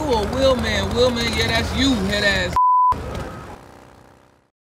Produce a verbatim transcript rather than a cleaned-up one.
or Will Man? Will Man, yeah, that's you, head ass.